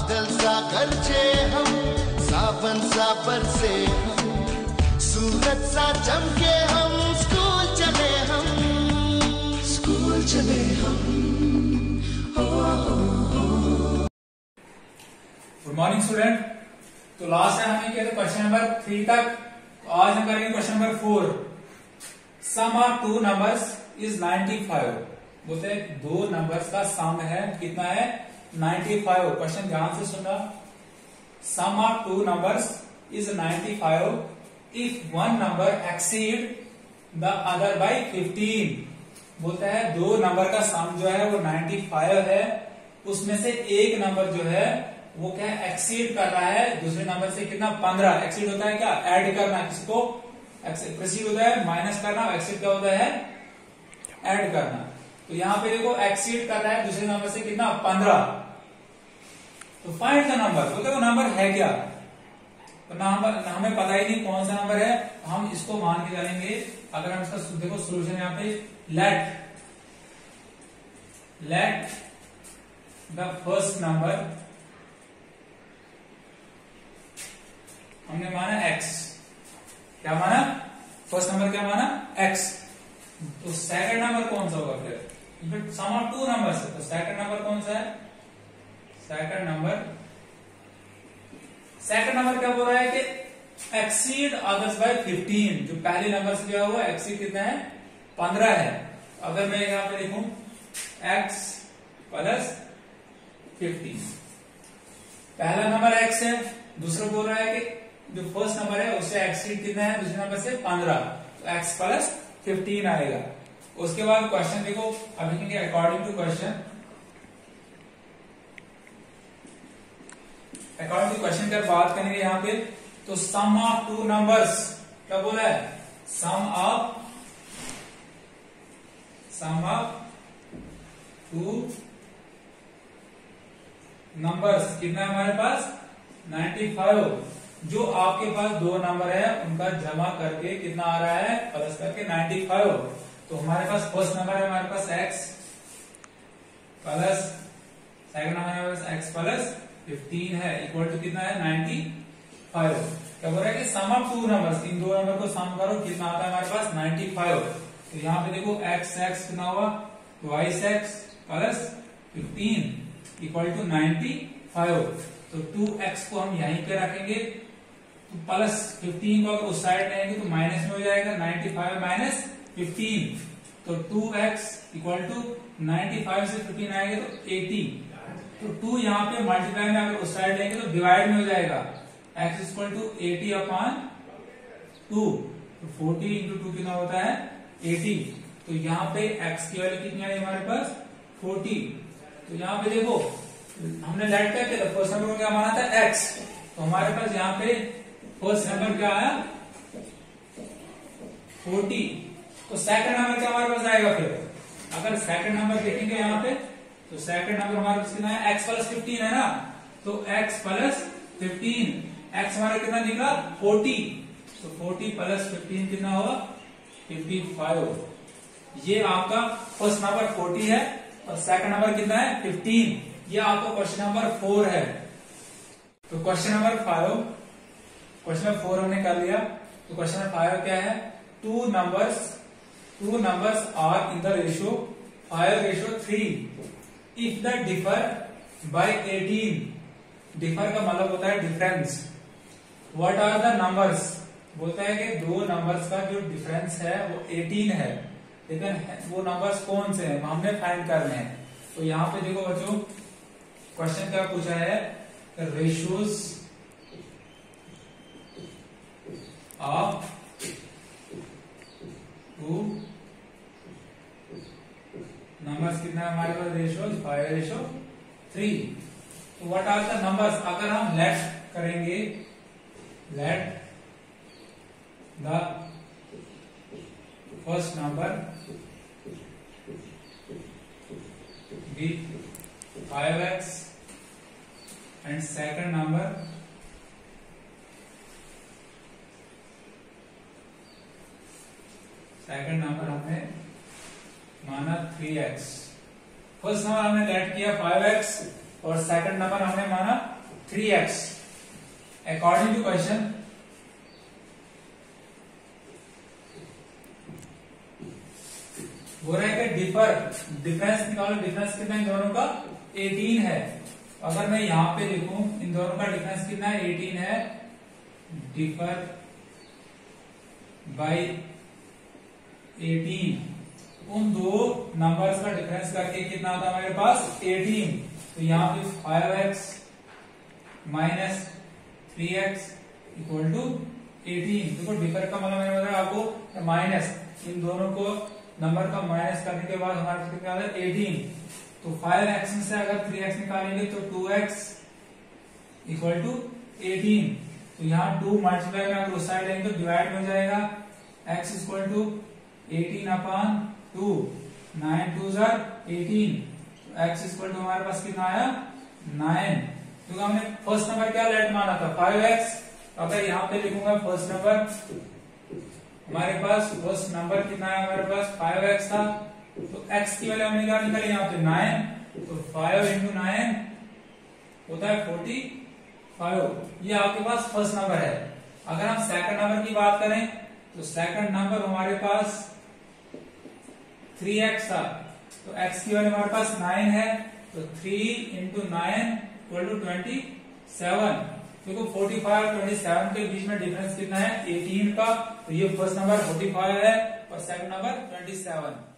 बादल सा गरजे हम, सावन सा बरसे हम, सूरज सा चमके हम, स्कूल चले हम, स्कूल चले हम। Good morning student. तो लास्ट टाइम हमने किया था क्वेश्चन नंबर 3 तक। तो आज हम करेंगे question number 4। Sum of two numbers is 95। बोलते हैं दो नंबर्स का सम है कितना है 95। क्वेश्चन ध्यान से सुनना। Sum of two numbers is 95 if one number exceed the other by 15। बोलता है दो नंबर का सम जो है वो 95 है, उसमें से एक नंबर जो है वो क्या एक्सीड कर रहा है दूसरे नंबर से कितना 15। एक्सीड होता है क्या ऐड करना, किसी को प्रोसीड होता है माइनस करना, एक्सीड क्या होता है ऐड करना। तो यहां पे देखो एक्सीड कर रहा है दूसरे नंबर से कितना 15। तो फाइंड द नंबर। बोलते वो नंबर है क्या, तो नंबर हमें पता ही नहीं कौन सा नंबर है, हम इसको मान के चलेंगे। अगर हम इसका देखो सोल्यूशन यहाँ पे लेट द फर्स्ट नंबर हमने माना x। क्या माना फर्स्ट नंबर, क्या माना x। तो सेकंड नंबर कौन सा होगा फिर सम ऑफ टू नंबर्स है, तो सेकंड नंबर कौन सा है, सेकंड नंबर क्या बोल रहा है कि एक्सीड अदर्स बाय 15। जो पहले नंबर से जो हुआ एक्सीड कितना है 15 है। अगर मैं यहां पे लिखूं x प्लस 15, पहला नंबर x है, दूसरा बोल रहा है कि जो फर्स्ट नंबर है उससे एक्सीड कितना है दूसरे नंबर से 15, तो x प्लस 15 आएगा। उसके बाद क्वेश्चन देखो, अभी लिखेंगे अकॉर्डिंग टू क्वेश्चन की बात करेंगे यहां पे। तो सम ऑफ टू नंबर्स क्या बोला है, सम ऑफ टू नंबर्स कितना है हमारे पास 95। जो आपके पास दो नंबर है उनका जमा करके कितना आ रहा है प्लस करके 95। तो हमारे पास फर्स्ट नंबर है हमारे पास x प्लस सेकंड नंबर हमारे पास x प्लस 15 है, इक्वल टू कितना है 95। क्या बोल रहा है कि सम ऑफ टू नंबर्स, इन दो नंबर को सम करो कितना आता है हमारे पास 95। तो यहाँ पे देखो x कितना हुआ twice x plus 15 equal to 95। तो 2x को हम यहीं पे रखेंगे, तो प्लस 15 को अगर उस साइड लेंगे तो माइनस में हो जाएगा 95 माइनस 15। तो 2x इक्वल टू 95 से 15 आएगा तो 80। तो 2 यहाँ पे मल्टीप्लाई में अगर उस साइड लेंगे तो डिवाइड में हो जाएगा x इक्वल टू 80 अपॉन 2। तो 40 इंटू 2 कितना होता है 80। तो यहाँ पे x की वैल्यू कितनी आई हमारे पास 40। तो यहाँ पे देखो हमने लेट क्या किया था, फर्स्ट नंबर को क्या माना था x। तो हमारे पास यहाँ पे फर्स्ट नंबर क्या आया 40। तो सेकंड नंबर क्या हमारे पास आएगा फिर, अगर सेकंड नंबर देखेंगे यहाँ पे तो सेकंड नंबर हमारे पास कितना है x प्लस 15 है ना। तो x प्लस 15, x हमारा कितना निकला 40। तो 40 प्लस 15 कितना होगा 55। ये आपका फर्स्ट नंबर 40 है और सेकंड नंबर कितना है 15। ये आपका क्वेश्चन नंबर 4 है। तो क्वेश्चन नंबर 4 हमने कर लिया। तो क्वेश्चन नंबर 5 क्या है, two numbers are in the ratio 5:3 if the differ by 18। Differ का मतलब होता है difference. What are the numbers, बोलता है कि दो नंबर्स का जो डिफरेंस है वो 18 है, लेकिन वो नंबर्स कौन से हैं हमने फाइंड करने हैं। तो यहाँ पे देखो बच्चों क्वेश्चन क्या पूछा है, रेशियोज ऑफ टू नंबर्स कितना है हमारे पास रेशियोज 5:3। तो व्हाट आर द नंबर्स, अगर हम लेट करेंगे let the first number be 5x and second number हमने माना 3x। फर्स्ट नंबर हमने लेट किया 5x और सेकंड नंबर हमने माना 3x अकॉर्डिंग टू क्वेश्चन बोल रहा है कि डिफरेंस निकालो। डिफरेंस कितना इन दोनों का 18 है। अगर मैं यहां पे लिखूं इन दोनों का डिफरेंस कितना है 18 है, डिफर बाय 18, उन दो नंबर्स का डिफरेंस करके कितना आता है हमारे पास 18। तो यहाँ पे 5x minus 3x equal to 18। देखो डिफर का मतलब मैंने बताया आपको माइनस, इन दोनों को नंबर का माइनस करने के बाद हमारे पास कितना आता है 18। तो 5x में से अगर 3x निकालेंगे तो 2x इक्वल टू 18। तो यहाँ 2 मल्टीप्लाई में अगर उस साइड लेंगे तो डिवाइड हो जाएगा, x इक्वल टू 18 अपॉन 2, 9 2 18। तो x इक्वल टू हमारे पास कितना आया 9। क्योंकि हमने फर्स्ट नंबर क्या लेट माना था 5x। अगर यहाँ पे लिखूंगा फर्स्ट नंबर, हमारे पास फर्स्ट नंबर कितना है हमारे पास 5x था। तो x की वैल्यू हमने क्या निकाली यहाँ पे 9। तो 5 इंटू 9 होता है 45। ये आपके पास फर्स्ट नंबर है। अगर हम सेकंड नंबर की बात करें तो सेकंड नंबर हमारे पास 3x था। तो x की वैल्यू हमारे पास 9 है। तो 3 इंटू 9 इक्वल टू 27। देखो 45 और 27 के बीच में डिफरेंस कितना है 18 का। तो ये फर्स्ट नंबर 45 है और सेकंड नंबर 27।